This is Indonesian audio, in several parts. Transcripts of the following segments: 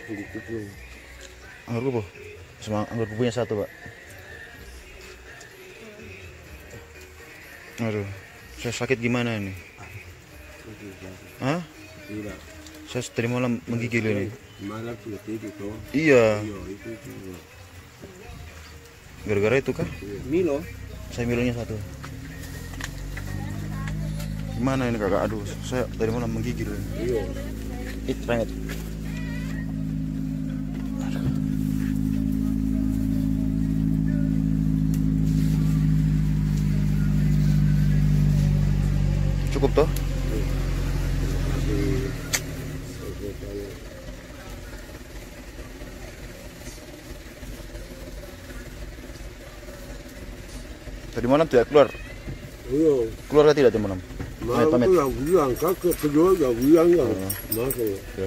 Anggur kupu. Sama anggur kupunya satu, Pak. Aduh, saya sakit gimana ini? Hah? Tidak. Saya tadi malam menggigil ini. Malam sudah tidur toh. Iya. Iya, itu. Gara-gara itu kah? Milo. Saya Milonya satu. Gimana ini kakak? Aduh, saya tadi malam menggigil. Iya. Itu banget. Cukup toh? Tadi malam tidak keluar? Iya. Keluar tidak tadi malam? Malam Pamit. itu yang bilang, kakek kedua yang bilang yang masuk. Ya.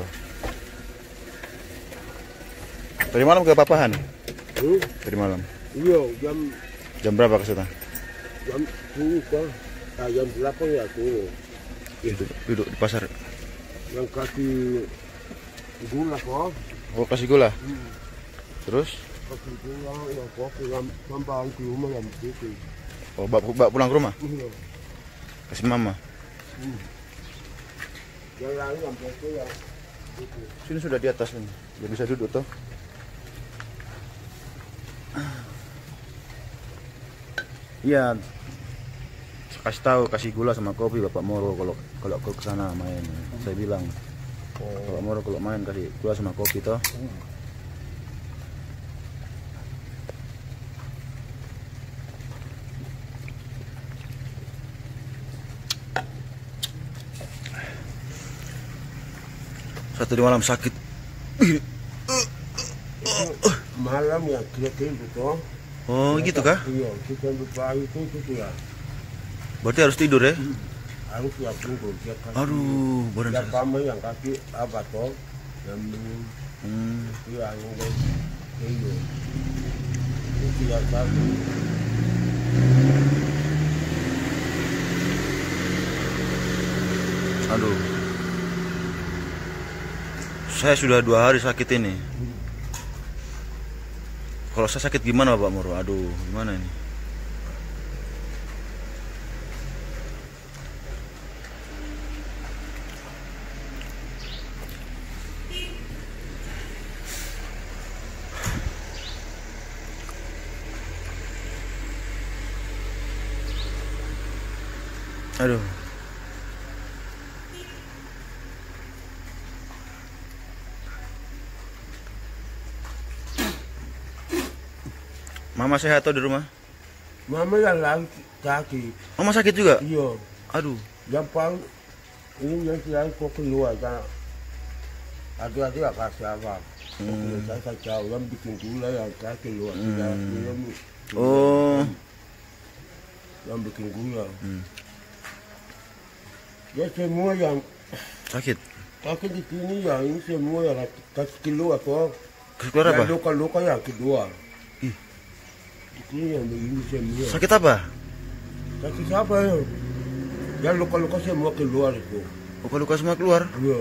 Tadi malam ke Papahan? Tadi malam. Iya, Jam berapa ke sana? jam 10 kah? Jam 8 ya tuh. Duduk di pasar. Yang kasih gula kok. Oh, kasih gula. Terus? Kasih gula yang kopi yang sampai ke rumah yang itu. Oh, bawa pulang ke rumah? Iya. Kasih mama. Yang lain yang kopi yang itu. Sini sudah di atas ini. Biar bisa duduk toh. Iya. Kasih tahu, kasih gula sama kopi Bapak Moro kalau ke sana main. Saya bilang. Bapak Moro kalau main kasih gula sama kopi toh. Satu di malam sakit. Malam ya kira-kira itu. Oh, gitu kah? Iya, kita lupa itu ya. Berarti harus tidur ya? Harus ya tunggu tiap kali. Aduh, badan Yang saya. kami yang kaki apa toh? Yang iya yang itu. Itu ya kami. Aduh. Saya sudah 2 hari sakit ini. Kalau saya sakit gimana Pak Moro? Aduh, gimana ini? Aduh. Mama sehat atau di rumah? Mama yang lagi kaki. Mama sakit juga? Iya. Aduh. Gampang ini yang selalu kok keluar kan. Hati-hati ya kasih apa. Saya kacau yang bikin gula yang kaki keluar. Oh. Yang bikin gula. Ya semua yang Sakit. kaki di sini ya ini semua yang kasih keluar kok. Keluar apa? Luka-luka yang kedua. Ih. Di sini yang begini semua. Sakit apa? Kaki siapa ya? Ya luka-luka semua keluar itu. Luka-luka semua keluar? Iya.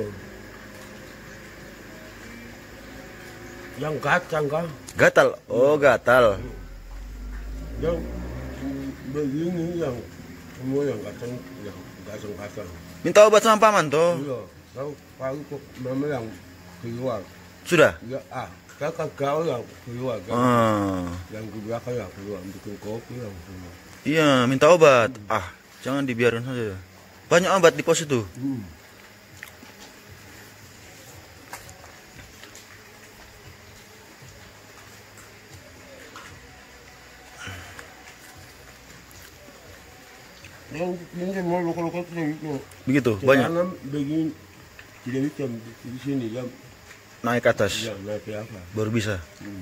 Yang gatal kan? Gatal. Oh, gatal. Yang begini yang semua yang gatal yang gatal. Minta obat sama paman toh. Iya. Tahu paling kok mama yang keluar. Sudah? Ya kakak kau yang keluar kan? Yang di belakang yang keluar bikin kopi yang keluar. Iya, minta obat. Jangan dibiarkan saja. Banyak obat di pos itu. Yang ini semua luka-luka itu. Begitu, banyak. Jangan begini tidak bisa di sini ya. Naik ke atas. Ya naik ke apa? Baru bisa.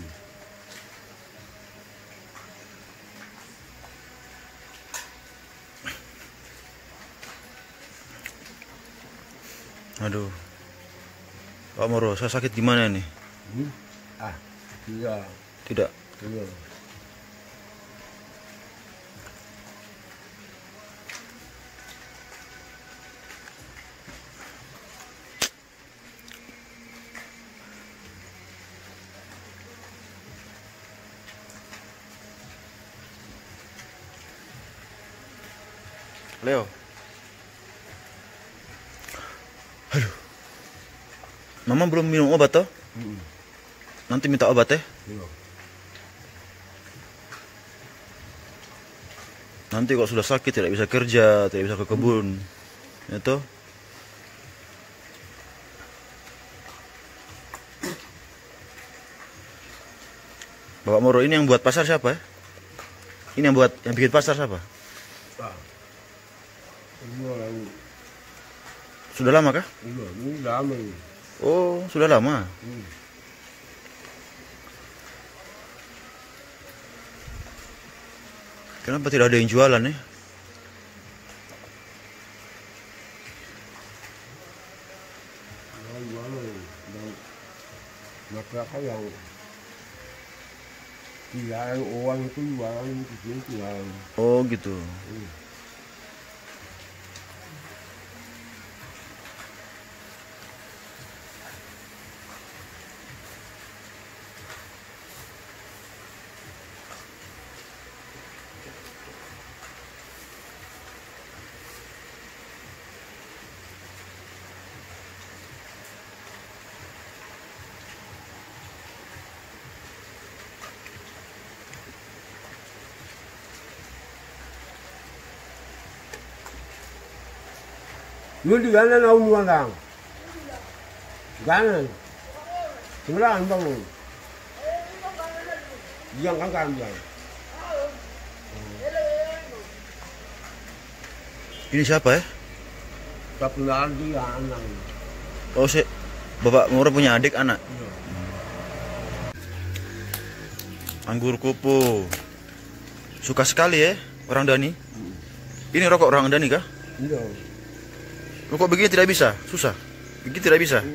Aduh. Pak Moro, saya sakit gimana nih? Tidak. Tidak. Tidak. Leo. Aduh. Mama belum minum obat toh? Nanti minta obat ya? Iya. Nanti kalau sudah sakit tidak bisa kerja, tidak bisa ke kebun. Itu. Bapak Moro, ini yang buat pasar siapa ya? Ini yang bikin pasar siapa? Ini orang, Sudah lama kah? iya, ini lama ini. Oh, sudah lama. Kenapa tidak ada yang jualan ya? Lama ini. Dan masyarakat yang kilaan orang itu jualan di sini kilaan. Oh gitu. Lu di kanan aku muandang. Kanan. Sebelah bang. Yang kan bang. Ini siapa ya? Tapi dia anak. Oh, Bapak Moro punya adik anak. Anggur kupu. Suka sekali ya orang Dani. Ini rokok orang Dani kah? Iya. Rokok begini tidak bisa, susah. Begini tidak bisa.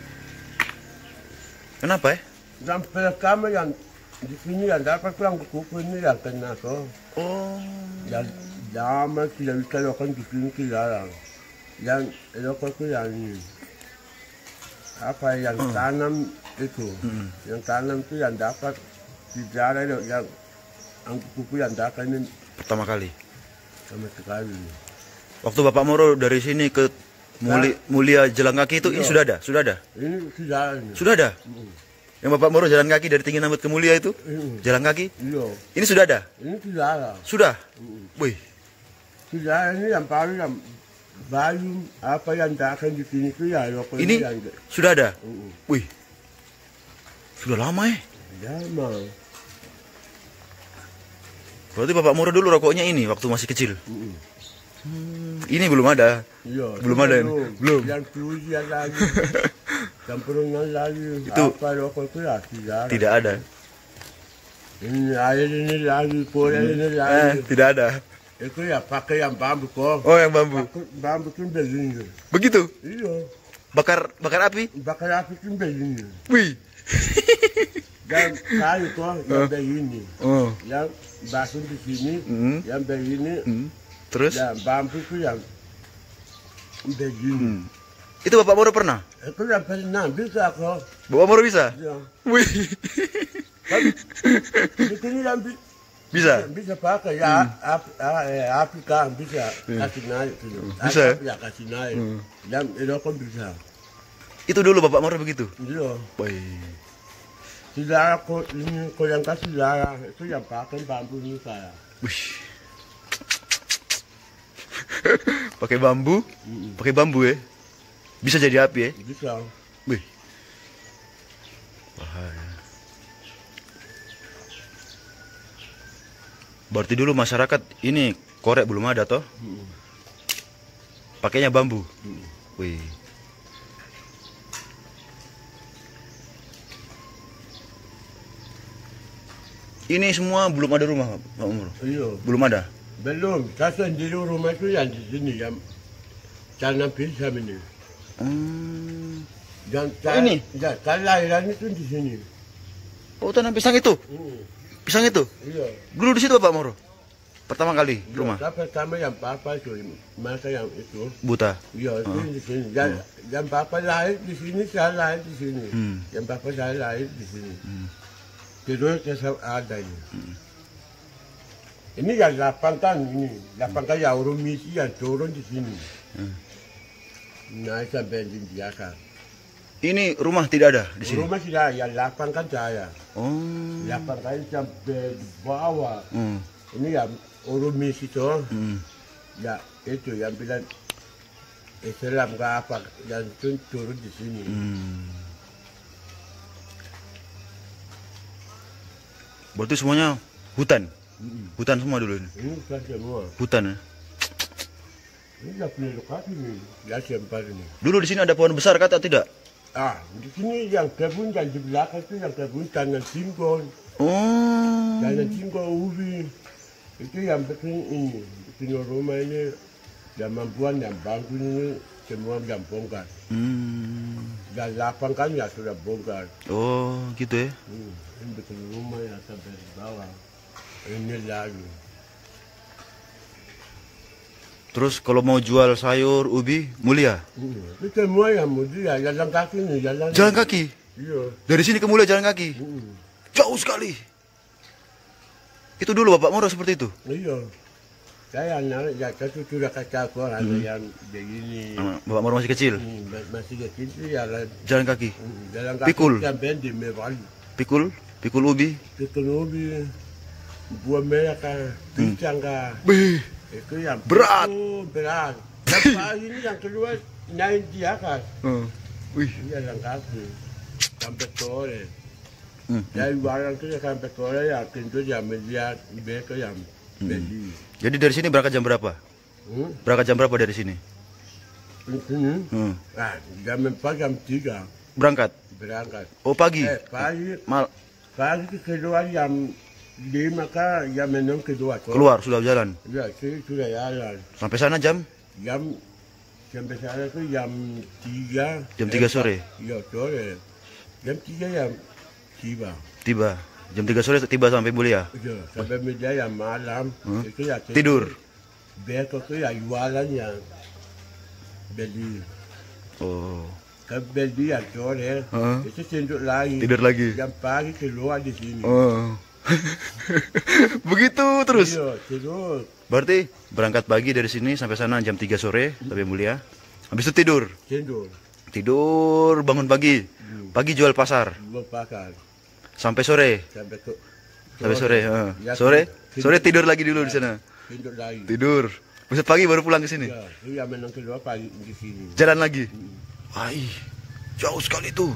Kenapa ya? Sampai kami yang di sini yang dapat pulang kuku ini yang kena kok. Oh. Yang lama tidak bisa lakukan di sini dilarang. Yang lakukan itu yang ini. Apa yang tanam itu? Yang tanam itu yang dapat dijarah yang kuku yang dapat ini Pertama kali. sama sekali. Waktu Bapak Moro dari sini ke Mulia jalan kaki itu, ini sudah ada? Sudah ada? Ini sudah ini. Sudah ada? Yang Bapak Moro jalan kaki dari Tinggi Nambut ke Mulia itu? Jalan kaki? Iya. Ini sudah ada? Ini sudah ada. Sudah? Wih. Sudah ini yang paling yang bayu apa yang dapat di sini itu ya. Ini yang, sudah ada? Wih. Sudah lama ya? lama. Berarti Bapak Moro dulu rokoknya ini waktu masih kecil? Ini belum ada? Iya. Belum ada ini? Belum? Yang tujuan lagi. Campuran lagi. Itu apa rokok itu ya tidak ada. Tidak ada? Ini air ini lagi, pore ini lagi. Tidak ada? Itu ya pakai yang bambu kok. Oh, yang bambu? Bambu itu begini. Begitu? Iya. Bakar api? Bakar api itu begini. Wih. Dan kayu kok yang begini. Oh. Yang batu di sini, yang begini. Terus? Dan bambu itu yang begini. Itu Bapak Moro pernah? Itu yang pernah bisa kok. Bapak Moro bisa? Ya. Wih. Di sini yang Bisa? bisa pakai ya api kan bisa kasih naik gitu. Bisa ya? Ya kasih naik. Dan itu kan bisa. Itu dulu Bapak Moro begitu? Iya. Wih. Tidak kok ini kok yang kasih darah itu yang pakai bambu ini saya. Wih. Pakai bambu ya? Bisa jadi api ya? Bisa. Wih. Bahaya. Berarti dulu masyarakat ini korek belum ada toh? Pakainya bambu. Wih. Ini semua belum ada rumah, Pak Umur? Iya. Belum ada? Belum. Saya sendiri rumah itu yang di sini yang tanam pisang ini. Dan ini? Ya, kelahiran itu di sini. Oh, tanam pisang itu? Pisang itu? Iya. Dulu di situ Pak Moro? Pertama kali rumah? Saya pertama yang papa itu, masa yang itu. Buta? Iya, itu di sini. Yang papa lahir di sini, saya lahir di sini. Yang papa saya lahir di sini. Terus saya ada ini. Ini yang 8 kan ini. 8 kan ya orang misi yang turun di sini. Naik sampai di biasa. Ini rumah tidak ada di sini? Rumah tidak, yang 8 kan saya. Oh. 8 kan sampai di bawah. Ini yang orang misi tuh. Ya itu yang bilang Islam ke apa yang turun di sini. Berarti semuanya hutan? Hutan semua dulu ini? Ini hutan semua. Hutan ya? Ini nggak punya lokasi nih, ya sempat ini. Dulu di sini ada pohon besar kata tidak? Di sini yang kebun yang di belakang itu yang kebun tangan singkong. Oh. Tangan singkong ubi. Itu yang bikin rumah ini zaman buan yang bangku ini semua yang bongkar. Dan 8 kan ya sudah bongkar. Oh gitu ya? Ini bikin rumah yang sampai di bawah. Ini lagi. Terus kalau mau jual sayur, ubi, Mulia? Itu semua yang mulia, jalan kaki nih, Jalan kaki? Iya. Dari sini ke Mulia jalan kaki? Jauh sekali. Itu dulu Bapak Moro seperti itu? Iya. Saya anak, ya itu sudah kacau ada yang begini. Bapak Moro masih kecil? Masih kecil itu Jalan kaki? jalan kaki. Pikul? Sampai di Mebali. Pikul? Pikul ubi? Pikul ubi, buah merah kan, pisang kan. Itu yang berat. Berat. Sampai ini yang kedua naik di atas. Wih. Jalan kaki sampai sore. Dari barang itu sampai sore ya pintu yang melihat mereka yang beli. Jadi dari sini berangkat jam berapa? Berangkat jam berapa dari sini? Ini? Jam 4 jam 3. Berangkat? Berangkat. Oh pagi? Pagi keluar jam 5 kan jam 6 kedua. Keluar sudah jalan? Ya, sudah jalan. Sampai sana jam? Sampai sana itu jam 3. Jam 3 sore? Iya sore. Jam 3 jam tiba. Tiba? Jam 3 sore tiba sampai Mulia? Iya, sampai meja yang malam. Itu ya tidur? Besok itu ya jualan yang beli. Oh. Kan beli ya sore. Itu tidur lagi. Tidur lagi? Jam pagi keluar di sini. Oh. Begitu terus? Iya, terus. Berarti berangkat pagi dari sini sampai sana jam 3 sore sampai Mulia. Habis itu tidur? Tidur, bangun pagi. Pagi jual pasar? Jual pasar. Sampai sore? Sampai sore. Ya, sore tidur lagi dulu di sana? Tidur lagi. Tidur. Besok pagi baru pulang ke sini? Iya, memang keluar pagi di sini. Jalan lagi? Wah, jauh sekali tuh.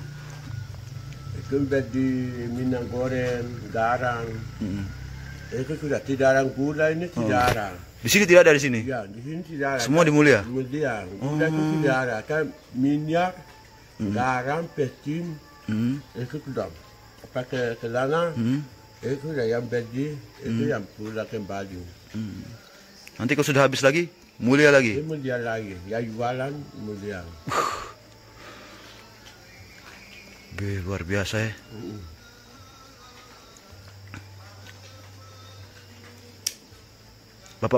Itu di minang goreng, garang. Itu sudah tidak gula ini tidak ada. Di sini tidak ada di sini? Ya, di sini tidak ada. Semua di Mulia? Mulia. Gula itu tidak ada. Kan minyak, garam, pecin, itu sudah pakai celana. Itu sudah yang beli, itu yang pulang kembali. Nanti kalau sudah habis lagi, Mulia lagi? Mulia lagi. Ya jualan, Mulia. Luar biasa ya. Bapak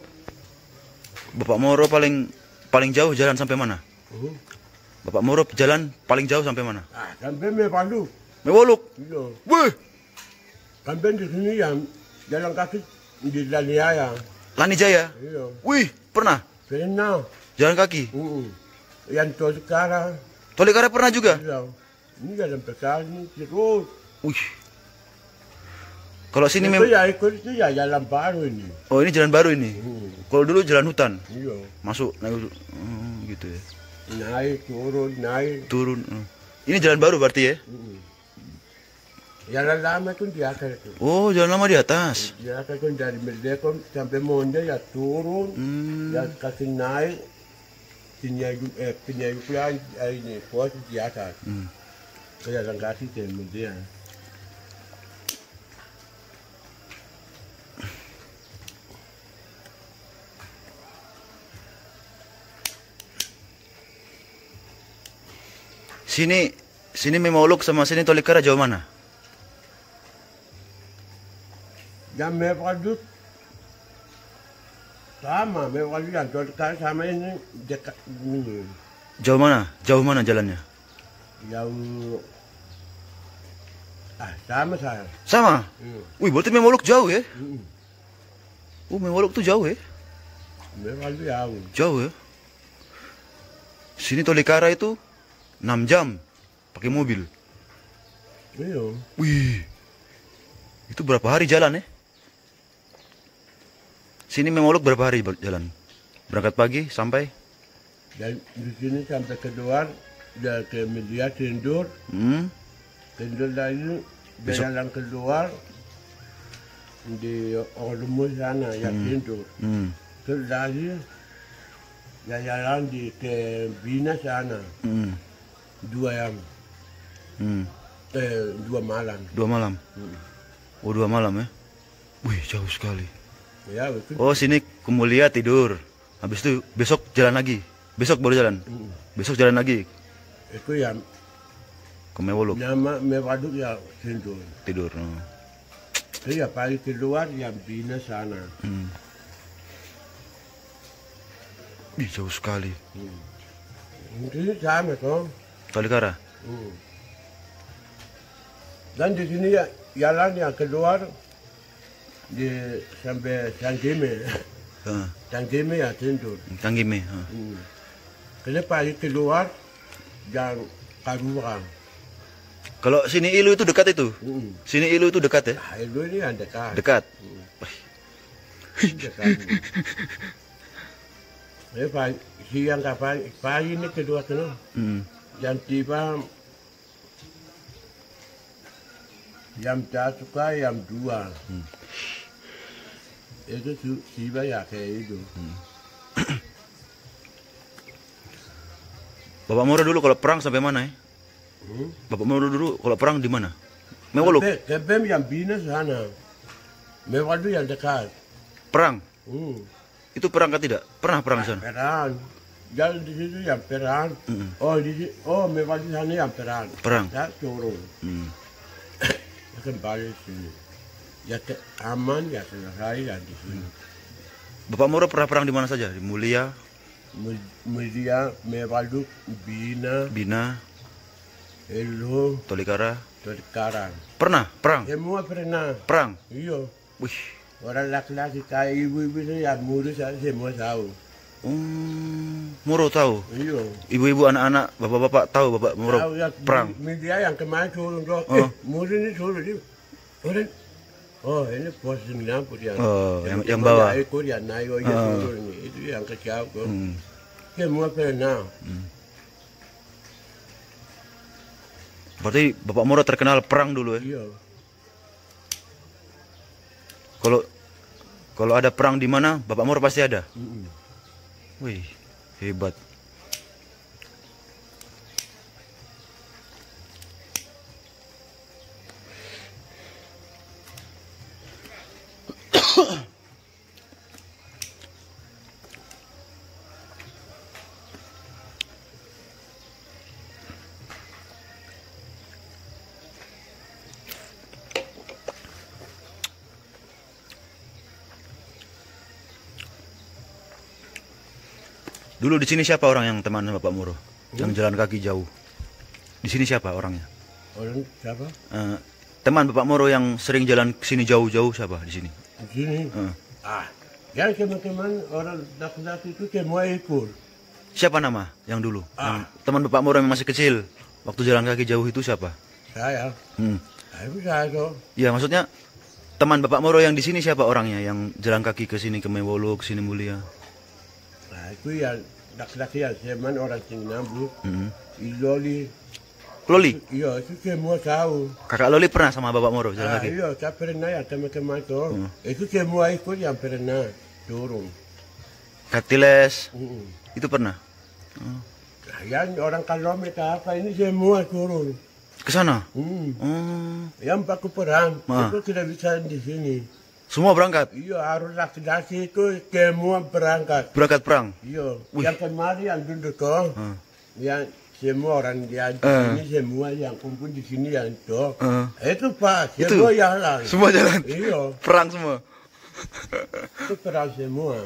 Moro paling jauh jalan sampai mana? Bapak Moro jalan paling jauh sampai mana? Sampai Mewaluk. Mewaluk? Iya. Wih. Sampai di sini yang jalan kaki di Lanijaya. Lanijaya? Iya. Wih, pernah? Pernah. Jalan kaki? Yang Tolikara. Tolikara pernah juga? Iya. Ini jalan besar ini terus. Wih. Kalau sini itu ya ikut itu ya jalan baru ini. Oh, ini jalan baru ini. Kalau dulu jalan hutan. Iya. Masuk naik gitu ya. Naik naik turun. Ini jalan baru berarti ya? Jalan lama itu di atas itu. Oh, jalan lama di atas. Di atas itu dari Merdeka sampai Monde ya turun, ya kasih naik. Penyayu pulang ini pos di atas. Jalan kaki ke Monde. Sini Mewaluk sama sini Tolikara jauh mana? Yang Mewaluk sama, Mewaluk yang Tolikara sama ini dekat ini. Jauh mana? Jauh mana jalannya? Jauh. Sama saya. Sama? Wih, berarti Mewaluk jauh ya? Mewolok tuh jauh ya? Memang jauh. Jauh ya? Sini Tolikara itu 6 jam pakai mobil. Iya. Wih, itu berapa hari jalan ya? Sini Memolok berapa hari jalan? Berangkat pagi sampai? Dan di sini sampai keluar, udah ke media tidur, tidur lagi, jalan keluar di Ormus sana yang tidur. Terus lagi jalan di ke Bina sana, 2 malam. 2 malam. Oh 2 malam ya? Wih jauh sekali. Ya betul. Oh sini ke Mulia tidur, habis itu besok jalan lagi. Besok baru jalan. Besok jalan lagi Itu yang ke Mewolok. nama Mewaduk ya tidur. Tidur. Itu ya paling keluar yang Bina sana. Ih jauh sekali. Ini sama toh. Tolikara. Dan di sini ya jalan yang keluar di sampai Tanggime. Tanggime ya tidur. Tanggime. Kalau pagi keluar yang Karuang. Kalau sini Ilu itu dekat itu. Sini Ilu itu dekat ya? Itu ini yang dekat. Dekat. Dekat. Siang kapan pagi ini kedua kena. Jam 3 jam 1 ke jam 2. Itu tiba ya kayak itu. Bapak Moro dulu kalau perang sampai mana ya? Bapak Moro dulu kalau perang di mana? Mewolok. Kebem yang Bina sana. Mewadu yang dekat. Perang. Itu perang kan tidak? Pernah perang di sana? Perang. Jalan di situ yang perang. Mewadu sana yang perang. Perang. Ya turun. Kembali sini. Ya aman ya selesai ya di sini. Bapak Moro pernah perang di mana saja? Di Mulia, Mulia, Mewadu, Bina, Elo, Tolikara. Tolikara. Pernah perang? Semua pernah. Perang. Iya. Wih. Orang laki-laki kayak ibu-ibu itu yang muda saya semua tahu. Moro tahu. Iya. Ibu-ibu, anak-anak, bapak-bapak tahu Bapak Moro Tahu ya, perang. media yang kemarin turun tuh. Muda ini turun dia. Orang, ini pos 90 yang. Yang bawah. Yang ikut yang naik turun ini. Itu yang kecil tuh. Semua pernah. Berarti Bapak Moro terkenal perang dulu ya? Iya. Kalau ada perang di mana, Bapak Moro pasti ada. Wih, hebat. Dulu di sini siapa orang yang teman Bapak Moro? Yang jalan kaki jauh. Di sini siapa orangnya? Orang siapa? Teman Bapak Moro yang sering jalan ke sini jauh-jauh siapa di sini? Di sini. Yang teman-teman orang laki-laki itu semua ikut. Siapa nama yang dulu? Yang teman Bapak Moro yang masih kecil waktu jalan kaki jauh itu siapa? Saya. Itu saya tuh. Ya maksudnya teman Bapak Moro yang di sini siapa orangnya yang jalan kaki ke sini ke Mewolok, ke sini Mulia? Nah, itu yang laki-laki yang teman orang Singnambu. Loli. Loli? Iya, itu semua tahu. Kakak Loli pernah sama Bapak Moro jalan kaki? Iya, saya pernah ya teman-teman tuh. Itu semua ikut yang pernah turun. Katiles? Itu pernah? Yang orang Kalome apa ini semua turun. Ke sana? Yang pakai perang itu tidak bisa di sini. Semua berangkat? Iya, harus laki-laki itu semua berangkat. Berangkat perang? Iya. Yang kemarin yang duduk tuh, yang semua orang di sini semua yang kumpul di sini yang itu, itu pas. Semua jalan. Semua jalan. Iya. Perang semua. Itu perang semua.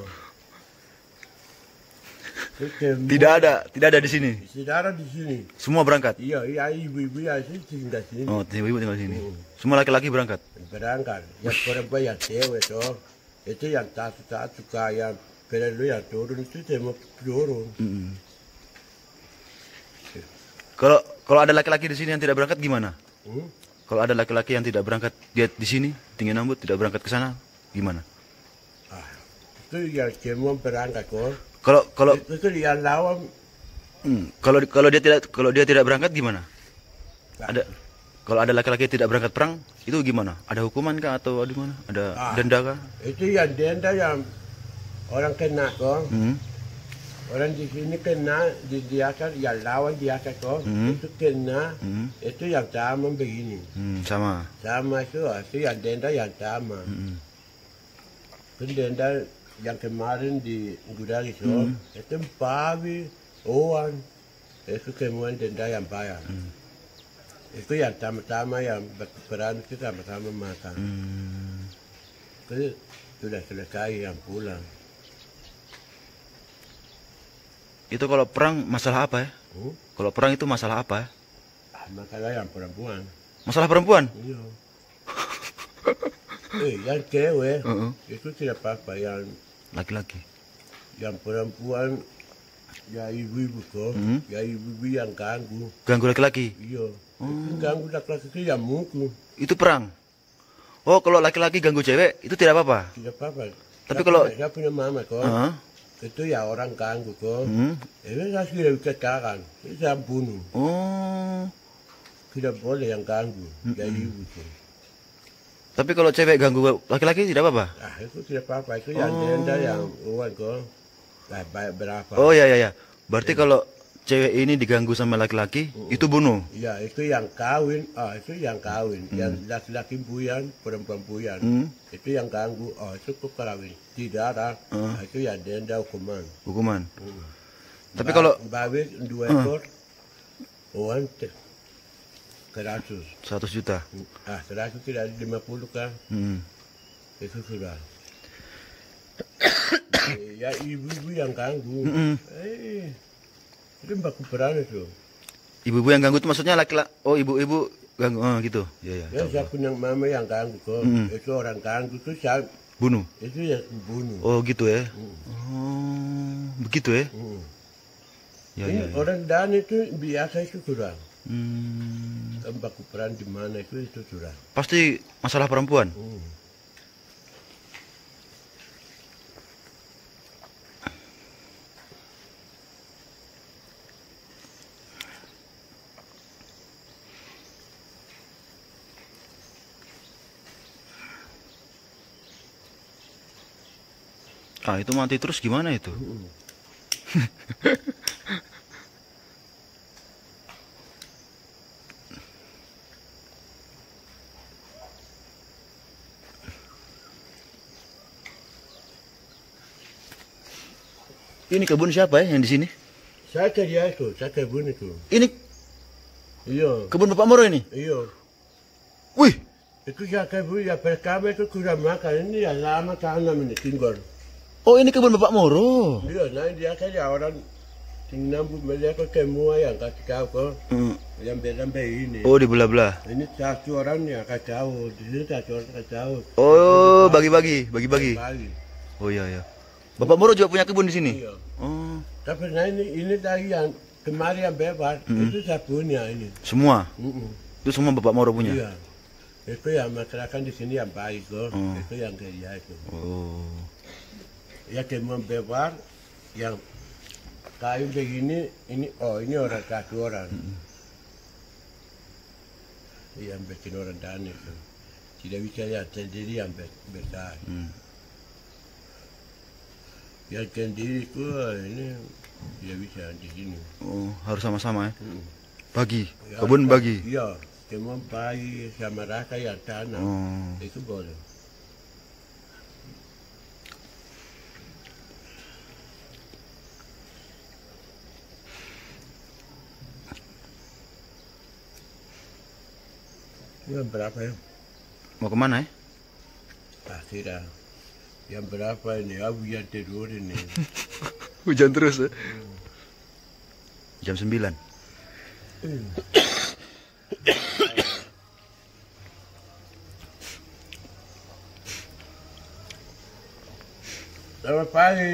Tidak ada di sini. Saudara di sini. Semua berangkat. Iya, ibu-ibu ya sih tinggal sini. Oh, ibu-ibu tinggal di sini. Semua laki-laki berangkat. Berangkat. Yang perempuan yang cewek tuh. Itu yang satu kayak periode yang turun itu dia mau turun. Kalau ada laki-laki di sini yang tidak berangkat gimana? Hmm? Kalau ada laki-laki yang tidak berangkat, dia di sini tinggi nambut tidak berangkat ke sana, gimana? Ah, itu yang semua berangkat kok. Kalau Itu yang lawan. kalau dia tidak berangkat gimana? Nah, Kalau ada laki-laki yang tidak berangkat perang, itu gimana? Ada hukuman kah atau di mana? Ada denda kah? Itu yang denda yang orang kena kok. Orang di sini kena dia kan yang lawan dia kan kok. Itu kena. Itu yang sama begini. Sama. Sama itu yang denda yang sama. Kan denda yang kemarin di Gudang itu itu babi, owan, itu kemudian denda yang bayar. Itu yang sama-sama yang berperan itu sama-sama makan. Itu sudah selesai yang pulang. Itu kalau perang masalah apa ya? Kalau perang itu masalah apa ya? Masalah yang perempuan. Masalah perempuan? Iya. Yang cewek itu tidak apa-apa, yang laki-laki. Yang perempuan ya ibu-ibu kok, ya ibu-ibu yang ganggu. Ganggu laki-laki? Iya. Itu ganggu laki-laki itu yang mukul. Itu perang? Oh, kalau laki-laki ganggu cewek itu tidak apa-apa? Tidak apa-apa. Tapi kalau saya punya mama kok, itu ya orang ganggu kok. Itu saya sudah katakan, itu saya bunuh. Oh. Tidak boleh yang ganggu, ya ibu kok. Tapi kalau cewek ganggu laki-laki tidak apa-apa? Ah, itu tidak apa-apa, itu yang denda yang uang kok. Nah, berapa? Oh ya. Berarti kalau cewek ini diganggu sama laki-laki, itu bunuh? Iya, itu yang kawin. Itu yang kawin. Yang laki-laki buyan, perempuan buyan. Itu yang ganggu. Itu kok kawin. Tidak ada. Itu yang denda hukuman. Hukuman. Tapi kalau babi 2 ekor, uang 100. 100 juta. 100 tidak ada 50 kan? Itu sudah. Ya ibu-ibu yang ganggu. Itu mbak peran itu. Ibu-ibu yang ganggu itu maksudnya laki-laki. Oh, ibu-ibu ganggu. Oh, gitu. Ya. Ya, saya punya mama yang ganggu kok. Itu orang ganggu itu saya bunuh. Itu ya bunuh. Oh, gitu ya. Oh, begitu ya. Ya. Orang dan itu biasa itu sudah. Mbak peran di mana itu sudah. Pasti masalah perempuan. Itu mati terus gimana itu? Ini kebun siapa ya yang di sini? Saya kerja itu, saya kebun itu. Ini? Iya. Kebun Bapak Moro ini? Iya. Wih. Itu saya kebun ya pertama itu kurang makan ini ya lama tanam ini tinggal. Oh, ini kebun Bapak Moro. Iya, nah dia saja orang tinggal mereka semua yang kasih tahu kok. Yang beda ini. Oh, di belah-belah. Ini satu orang yang kasih tahu, di sini satu orang kasih tahu. Oh, bagi-bagi. Bagi. Oh iya. Bapak Moro juga punya kebun di sini? Iya. Oh. Tapi nah ini tadi yang kemarin yang bebas, itu saya punya ini. Semua? Itu semua Bapak Moro punya? Iya. Itu yang masyarakat di sini yang baik kok. Itu yang kerja itu. Oh. Ya kemampuan bebas yang kayu begini, ini orang satu orang. Yang bikin orang dan itu. Tidak bisa ya sendiri yang besar. Yang sendiri itu ini tidak bisa di sini. Oh, harus sama-sama ya? Bagi, kebun bagi? Iya, cuma bagi sama rasa yang tanam, itu boleh. Yang berapa ya? Mau kemana ya? Tidak. Yang berapa ini? Hujan tidur ini. Hujan terus ya? Jam 9. Selamat pagi.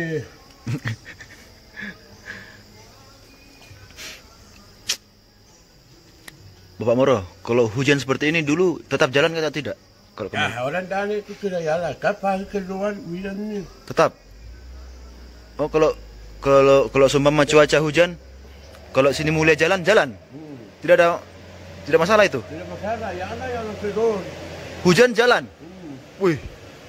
Bapak Moro, kalau hujan seperti ini dulu tetap jalan atau tidak? Kalau kemarin Orang tani itu sudah jalan. Kapan keluar hujan ini? tetap. Oh, kalau seumpama cuaca hujan, kalau sini mulai jalan, jalan. Tidak masalah itu. Tidak masalah, yang ada yang turun. Hujan jalan. Wih,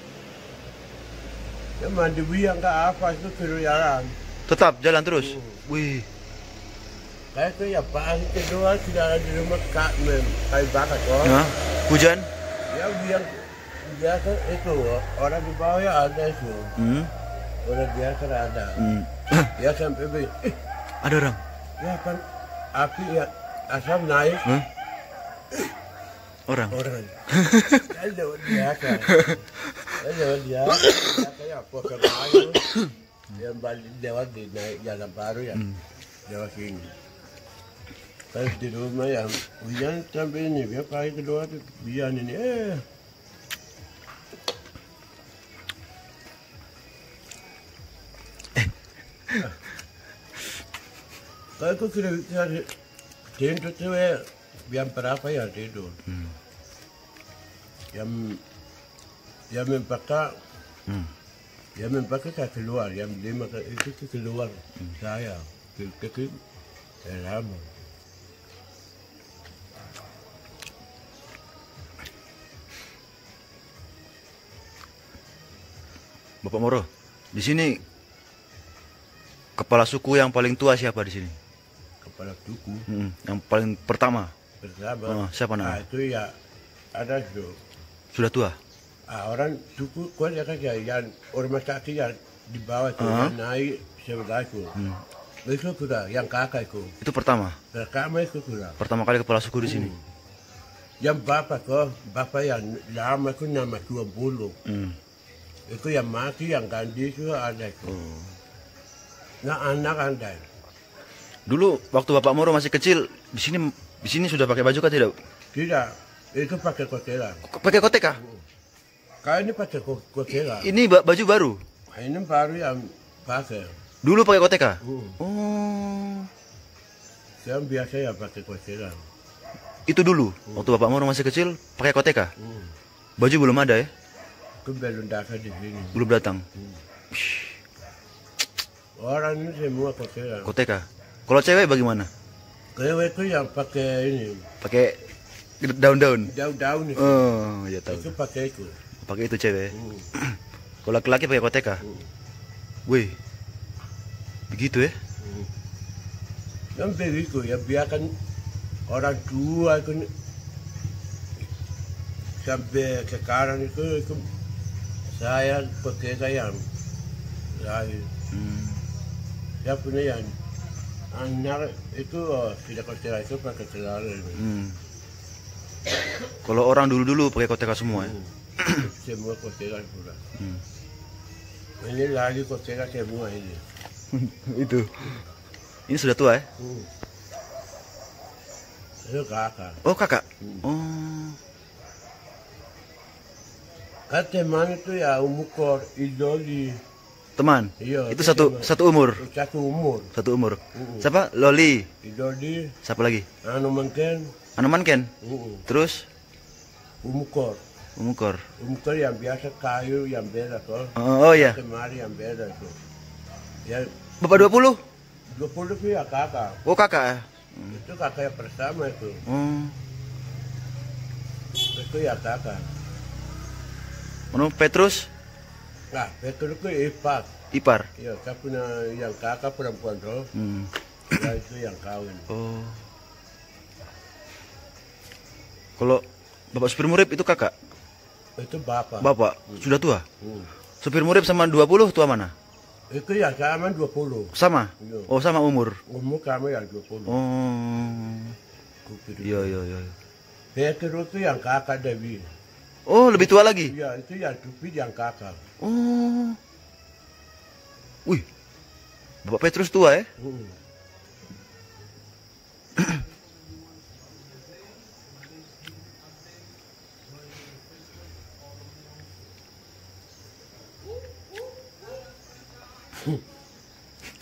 Ya mandi biang ke apa itu sudah jalan. tetap jalan terus. Wih, Kayak itu ya pagi kedua tidak ada di rumah kak kayak bakat kok. nah, hujan. Ya biang biasa itu orang di bawah ya ada itu. Hmm. Orang biasa ada. Hmm. Ya sampai Ada orang. ya kan api ya asam naik. Hah? Orang. Orang. Ada biasa. Ada biasa. Kayak apa kayu yang balik lewat di naik jalan baru ya. Lewat sini. Pas di rumah ya hujan sampai ini ya pagi kedua tuh hujan ini kalau aku kira tidur tuh jam berapa ya tidur? Jam 4 jam 4 saya keluar, jam 5 itu keluar saya ke lama. Bapak Moro, di sini kepala suku yang paling tua siapa di sini? Kepala suku Yang paling pertama. bersama. Siapa namanya? Itu ya ada tuh. Sudah tua. Orang suku kau ya kan ya yang orang sakit yang di bawah tuh yang naik sebelah itu. Itu sudah yang kakak itu. Itu pertama. Pertama itu sudah. Pertama kali kepala suku di sini. Yang bapak yang lama itu nama 20. Itu yang mati yang ganti itu ada itu. Nah anak ada. Dulu waktu Bapak Moro masih kecil di sini sudah pakai baju kah tidak? Tidak, itu pakai kotela. Pakai kotek kah? Kau ini pakai kotela. Ini baju baru. Ini baru yang pakai. Dulu pakai kotek kah? Oh. Yang biasa ya pakai kotela. Itu dulu waktu Bapak Moro masih kecil pakai kotek kah? Baju belum ada ya? Itu belum datang di sini. Belum datang. Orang ini semua kotela. Kotek kah? Kalau cewek bagaimana? Cewek itu yang pakai ini. Pakai daun-daun. Daun-daun itu. Oh, ya tahu. Itu pakai itu. Pakai itu cewek. Kalau laki-laki pakai kotek kah? Wih. Begitu ya? Yang begitu ya biarkan orang tua itu sampai sekarang itu saya pakai yang lain. Saya punya yang anak itu tidak kotela itu pakai celana. Kalau orang dulu-dulu pakai koteka semua ya? Semua kotela pula. Ini lagi kotela semua ini. Itu. Ini sudah tua ya? Itu kakak. Oh, kakak. Oh. Kan teman itu ya umur idoli. Teman. Iya. Itu satu umur. Satu umur. Satu umur. Siapa? Loli. Idoli. Siapa lagi? Anu mungkin. Anoman Ken. Terus Umukor. Umukor. Umukor yang biasa kayu yang beda tuh. Oh ya. Kemari yang beda tuh. Ya Bapak 20? 20 itu ya kakak. Oh, kakak ya. Itu kakak yang pertama itu. Oh. Itu ya kakak. Mana Petrus? Nah, Petrus itu ipar. Ipar. Iya, saya punya yang kakak perempuan tuh. Ya itu yang kawin. Oh. Kalau Bapak supir Murib itu kakak? Itu bapak. Bapak sudah tua? Supir Murib sama 20 tua mana? Itu ya sama 20. Sama? Iya. Oh, sama umur. Umur kami yang 20. Oh. Iya, iya, iya. Petrus itu yang kakak Dewi. Oh, lebih tua lagi? Iya, itu yang Tupid yang kakak. Oh. Wih. Bapak Petrus tua ya?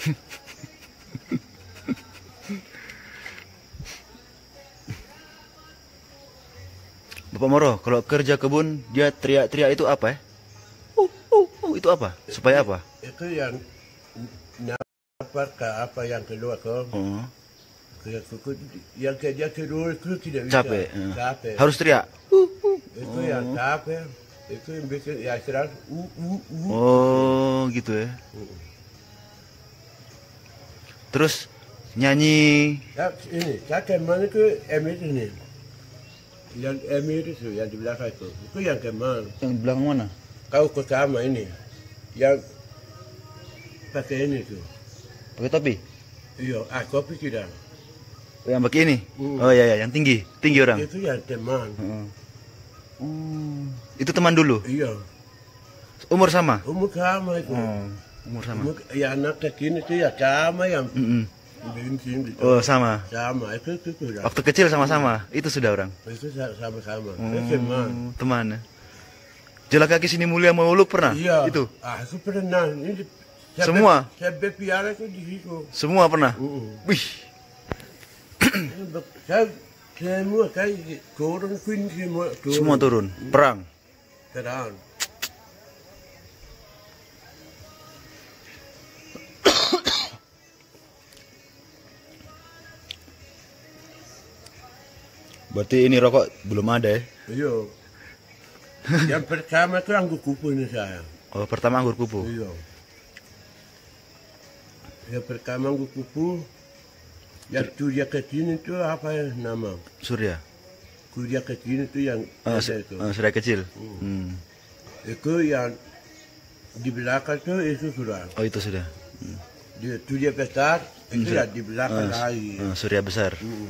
Bapak Moro, kalau kerja kebun dia teriak-teriak itu apa ya? Itu apa? Supaya apa? Itu yang dapat ke apa yang kedua ke yang kerja kedua itu tidak bisa. Capek. Capek. Harus teriak. Itu yang capek. Itu yang bikin ya istirahat. Oh, gitu ya. Terus nyanyi. Ya, ini, saya kemana ke Emir ini? Yang Emir itu, yang di belakang itu yang kemana? Yang di belakang mana? Kau ke sama ini, yang pakai ini tuh. Pakai topi? Iya, kopi tidak. Oh, yang pakai ini? Oh iya, yang tinggi orang. Itu yang teman. Itu teman dulu? Iya. Umur sama? Umur sama itu. Umur sama. Ya anak kecil itu ya sama yang sini. Oh sama. Sama itu ya. Waktu kecil sama-sama, itu sudah orang. Itu sama-sama. Itu teman. Jalan kaki sini mulia mau Uluk pernah? Iya. Itu. Aku pernah. Ini, semua. Saya berpiara itu di situ. Semua pernah. Wih. Semua kayak turun semua turun. Semua turun. Perang. Berarti ini rokok belum ada ya? Iya. Yang pertama itu anggur kupu ini saya. Oh, pertama anggur kupu? Iya. Yang pertama anggur kupu. Yang surya kecil itu apa ya nama? Surya? Surya kecil itu yang ada itu. Surya kecil? Itu yang di belakang itu sudah. Oh, itu sudah. Di surya besar itu ya di belakang lagi. Surya besar.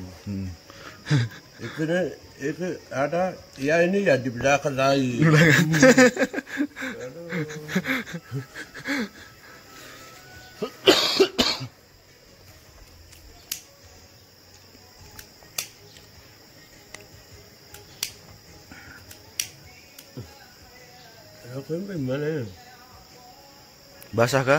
Itu ada ya ini ya di belakang lagi. Aku mana? Basah kah?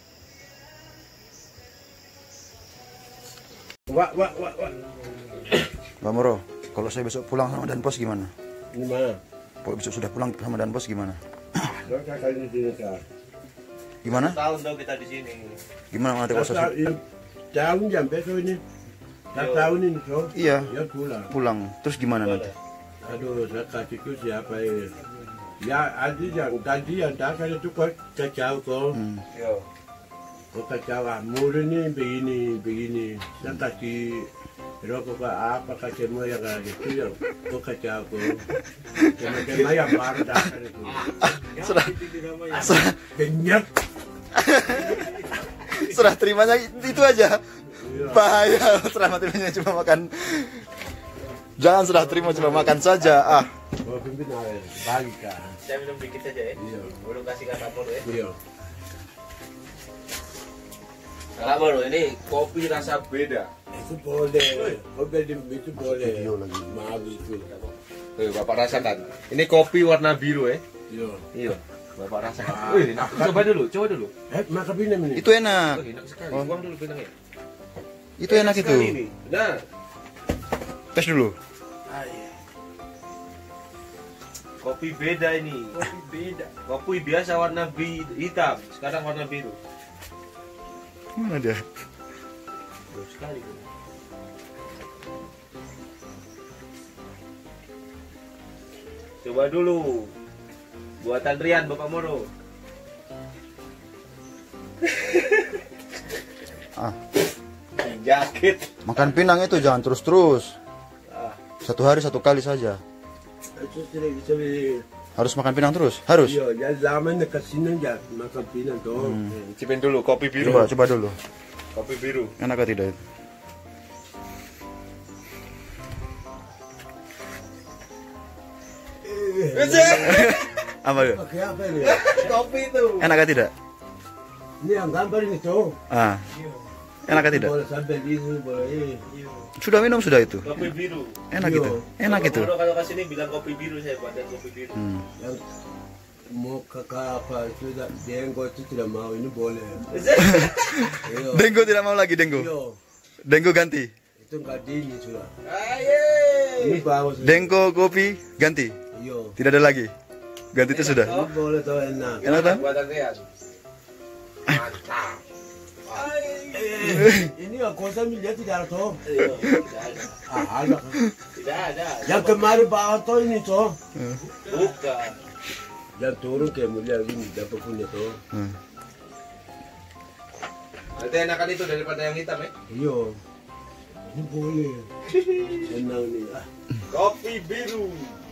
Wah. Mbak Moro, kalau saya besok pulang sama Danpos gimana? Gimana? Kalau besok sudah pulang sama Danpos gimana? Kali di sini kan. Gimana? Tahun dong kita di sini. Gimana nanti kalau saya? Tahun jam besok ini. Tahun ini so. Iya. Ya pulang. Pulang. Terus gimana nanti? Aduh, saya kasih ke siapa ya? Ya ada yang tadi yang dasar itu kacau kok. Yo. Kok kacau murni ini begini. Saya kasih rokok apa kasih semua yang ada itu ya. Kok kacau kok. Cuma yang baru dasar itu. Serah Kenyat. serah terimanya itu aja. Bahaya serah terimanya cuma makan. Jangan serah terima cuma makan saja. Oh, pimpinan bagi kan. Saya minum dikit aja ya. Iya. Belum kasih kakak Moro ya. Iya. Kakak Moro ini kopi rasa beda. Itu boleh. Kopi itu boleh. Video lagi. Maaf itu. Bapak rasakan. Ini kopi warna biru ya. Iya. Bapak rasakan. Wih, coba dulu. Makan pinam ini. Itu enak. Enak sekali. Buang dulu pinangnya. Itu enak itu. Nah, Tes dulu. kopi beda ini. Kopi beda. Kopi biasa warna hitam, sekarang warna biru. Mana dia? Bagus sekali. Coba dulu. Buatan Rian Bapak Moro. Jaket. Makan pinang itu jangan terus-terus. 1 hari 1 kali saja. Harus makan pinang terus? Harus? Iya, ya lama nak kasih aja makan pinang tuh. Cipin dulu kopi biru. Coba dulu. Kopi biru. Enak atau tidak itu? Apa itu? Pakai apa ini? Kopi itu. Enak atau tidak? Ini yang gambar ini tuh. Enak atau tidak? Boleh sampai ini, boleh ini. Sudah minum sudah itu? Kopi biru. Enak itu? Enak itu? Kalau kasih ini bilang kopi biru saya buat dan kopi biru. mau kakak apa itu Denggo itu tidak mau, ini boleh. Iyo. Denggo tidak mau lagi, Denggo. Iyo. Denggo ganti. Itu enggak dingin sudah. Aye. Ini bagus. Denggo kopi ganti. Iyo. Tidak ada lagi. Ganti itu sudah. Ini boleh tuh enak. Enak kan? Buat Andrean. Mantap. Ini aku saya lihat tidak ada tuh. Iya, tidak ada. Ada. Tidak ada. Yang kemarin bawa tuh ini tuh. Bukan. Yang turun kayak mulia ini dapat punya tuh. Nanti enakan itu daripada yang hitam ya. Iya. Ini boleh. Enak nih. Kopi biru.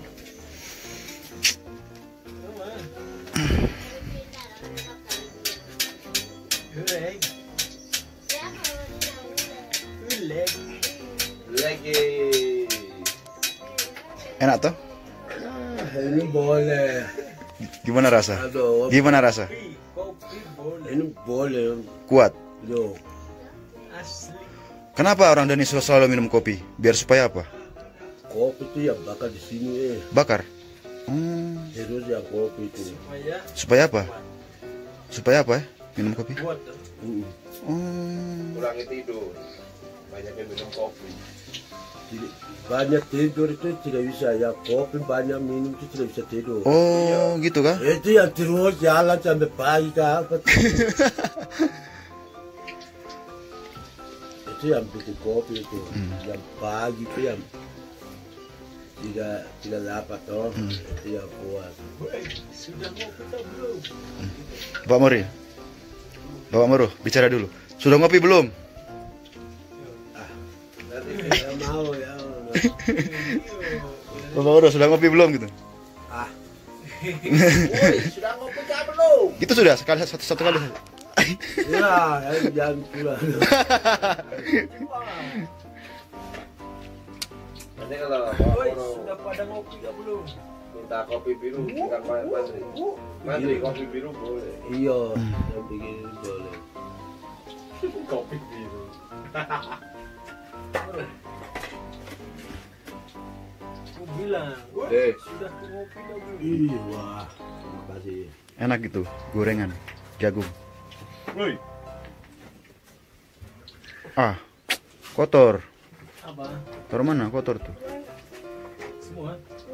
Lagi. Enak toh? Ini boleh. Gimana rasa? Aduh. Gimana rasa? Kopi boleh. Ini boleh. Kuat. Yo. Asli. Kenapa orang Dani selalu minum kopi? Biar supaya apa? Kopi itu yang bakar di sini Bakar. Terus yang kopi itu. Supaya apa? Supaya apa ya? Minum kopi? Buat Hmm. kurangi tidur. Banyak yang minum kopi. Banyak tidur itu tidak bisa ya, kopi banyak minum itu tidak bisa tidur. Oh, gitu kah? Itu yang terus jalan sampai pagi ke apa? Itu yang bikin kopi itu, yang pagi itu yang tidak dapat toh, itu yang buat. Sudah mau kita belum? Bapak Mori. Bapak Moro, bicara dulu. Sudah ngopi belum? Ya mau ya. Bapak Moro, sudah ngopi belum gitu? Woi, sudah mau kita belum? Itu sudah sekali satu kali. Ya, jangan pulang. Nanti kalau Woi, mau sudah pada ngopi gak belum? minta kopi biru, bilang Mandri. Mandri kopi biru boleh. Iya, yang bikin boleh. Kopi biru. Aku bilang, sudah ngopi gak belum? Ih, wah, terima kasih. Enak gitu, gorengan, jagung. Woi, Ah, kotor. Apa? Taruh mana kotor tuh? Semua?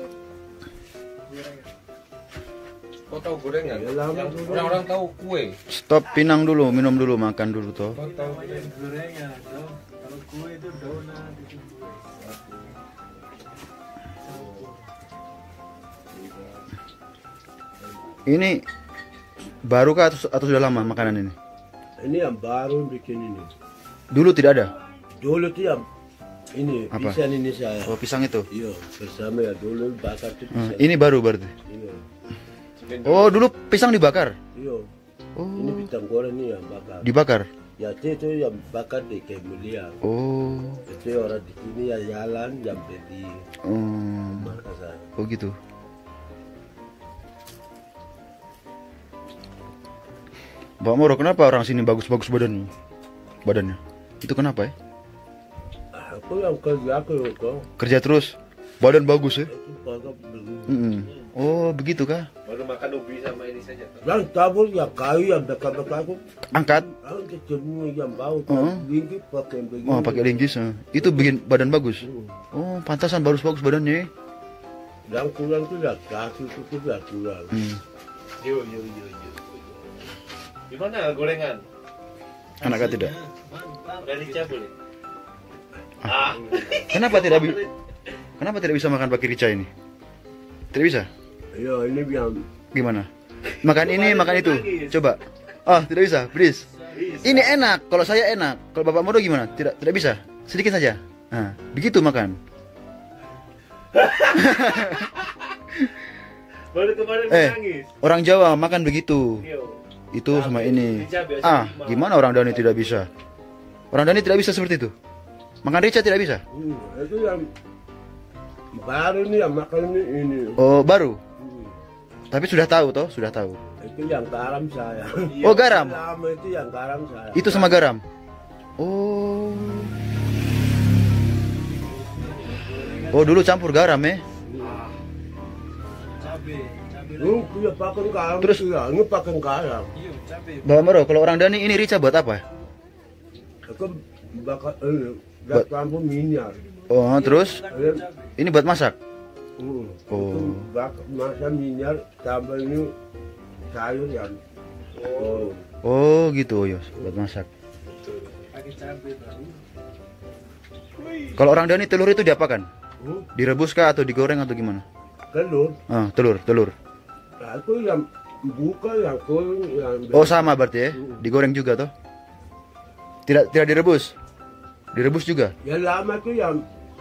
kau tahu gorengan? Ya, lama Yang dulu. orang-orang tahu kue. Stop, pinang dulu, minum dulu, makan dulu toh. Kau tahu Namanya gorengan, toh. Kalau kue itu donat itu kue. Ini baru kah atau sudah lama makanan ini? Ini yang baru bikin ini. Dulu tidak ada. Dulu tuh yang ini Apa? pisang ini saya. Oh, pisang itu. Iya, bersama ya dulu bakar tuh pisang. Ini baru berarti. Iya. Oh, dulu pisang dibakar. Iya. Oh, Ini pisang goreng ini yang bakar. dibakar. Ya itu yang bakar di Kemulia. Oh, Itu orang di sini yang jalan yang beli Makassar. oh gitu. Pak Moro, kenapa orang sini bagus-bagus badannya? Badannya. Itu kenapa ya? Aku yang kerja aku kok. Kerja terus, badan bagus ya? Itu bakar beli. Oh, begitu kah? baru makan ubi sama ini saja. Yang tabur yang kayu yang bakar-bakar aku. Angkat. Aku kecilnya yang bau. Oh. Tinggi pakai begini. Oh, pakai linggis. Itu bikin badan bagus. Oh, pantasan bagus-bagus badannya. Yang kurang tuh ya kaki itu tuh ya kurang. Yo. Gimana gorengan? Enak kah tidak? Mantap. Udah dicabut ya? Kenapa tidak Kenapa tidak bisa makan pakai rica ini? Tidak bisa? Iya, ini yang Gimana? Makan ini, makan itu. Coba. Oh, tidak bisa, please. Ini enak. Kalau saya enak. Kalau Bapak Moro gimana? Tidak bisa. Sedikit saja. Nah, begitu makan. Baru kemarin menangis. Orang Jawa makan begitu. Yo. Itu sama ini. Rica biasa lima. Gimana orang Dani tidak bisa? Orang Dani tidak bisa seperti itu. Makan rica tidak bisa. itu yang baru nih yang makan ini. Oh, baru. Tapi sudah tahu toh, sudah tahu. Itu yang garam saya. Oh, garam. Lama itu yang garam saya. Itu sama garam. Oh. Oh, dulu campur garam ya. Cabe Iya pakai garam. Terus? Iya, ini pakai garam. Iya, cabai. Bapak Moro, kalau orang Dani ini rica buat apa? Aku bakar gas lampu minyak. Oh, terus ini buat masak. Oh. Masak minyak tambah ini sayur ya. Oh. Oh, gitu Yos, buat masak. Pakai cabai baru. Kalau orang Dani telur itu diapakan? Hmm? Direbus kah atau digoreng atau gimana? Telur. Ah, telur. Nah, aku yang buka yang kau yang. Oh, sama berarti ya? Digoreng juga toh? Tidak direbus. Direbus juga. Yang lama tuh yang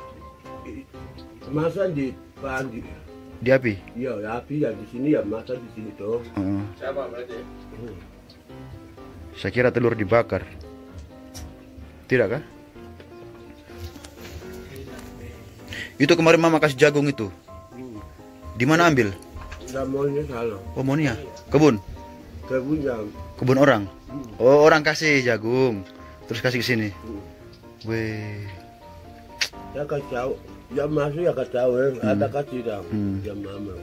masak di pagi. Di api. Iya, api yang di sini ya masak di sini tuh. Oh. Sama berarti. Saya kira telur dibakar. Tidak kah? Itu kemarin mama kasih jagung itu. Di mana ambil? Nggak maunya salah. Oh, Monia. Kebun. Kebun yang. Kebun orang. Oh, orang kasih jagung. Terus kasih ke sini. Weh. Ya kacau. Ya masuk ya kacau ya. Ada kasih dah. Ya mama.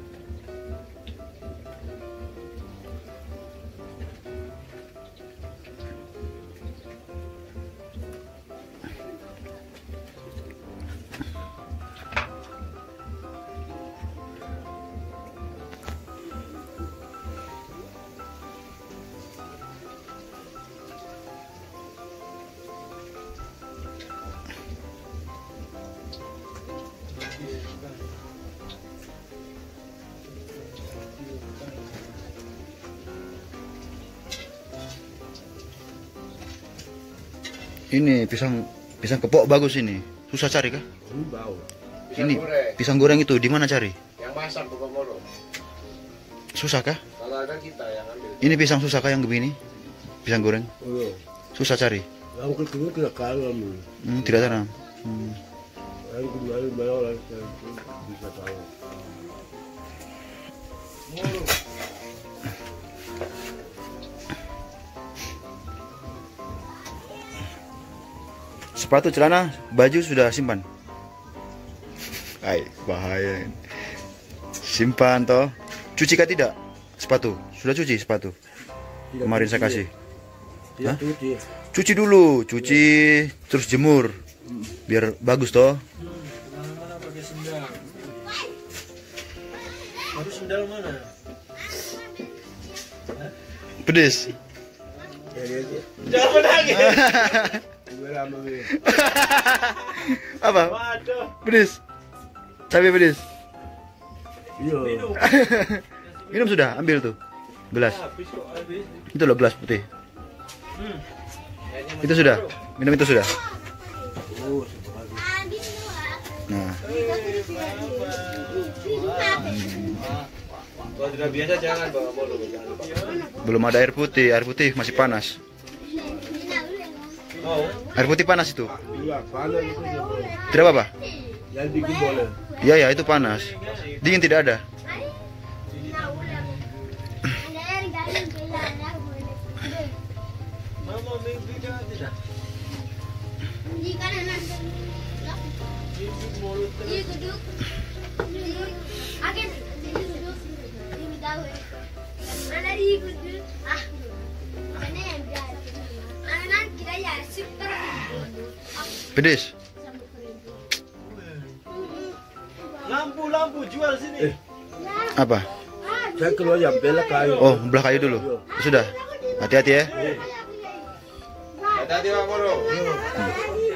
Ini pisang kepok bagus ini. Susah cari kah? Ini bau. Ini pisang goreng itu di mana cari? Yang masak Bapak Moro. Susah kah? Kalau ada kita yang ambil. Ini pisang susah kah yang begini? Pisang goreng? Oh. Susah cari? Yang kedua tidak kalah nih. Tidak tanam. Yang kemarin banyak orang yang bisa tahu. Sepatu, celana, baju sudah simpan. Ay, bahaya. Simpan toh. Cuci kah tidak? Sepatu. Sudah cuci sepatu. Kemarin saya kasih. Tidak cuci. Cuci dulu, cuci terus jemur. Biar bagus toh. Mana-mana pakai sendal. Harus sendal mana? Pedes. Ya, ya. Jangan menangis. Gue lama nih. Apa? Waduh. Pedes. Cabai pedes. Iya. Minum sudah, ambil tuh. Gelas. Habis kok habis. Itu loh gelas putih. Kayaknya Itu sudah. Minum itu sudah. Oh, sebagus. Nah, kalau tidak biasa jangan Bapak Moro. Jangan lupa. belum ada air putih. Air putih masih panas. Oh. Air putih panas itu. Iya, panas itu. Tidak apa-apa? Yang dikit boleh. Iya, ya, itu panas. Dingin tidak ada. Mama mimpi kan tidak? Mimpi mulut terus. Pedes. Lampu jual sini. Apa? Saya keluar yang belak kayu. Oh, belah kayu dulu. Sudah. Hati-hati ya. Hati-hati Bapak Moro.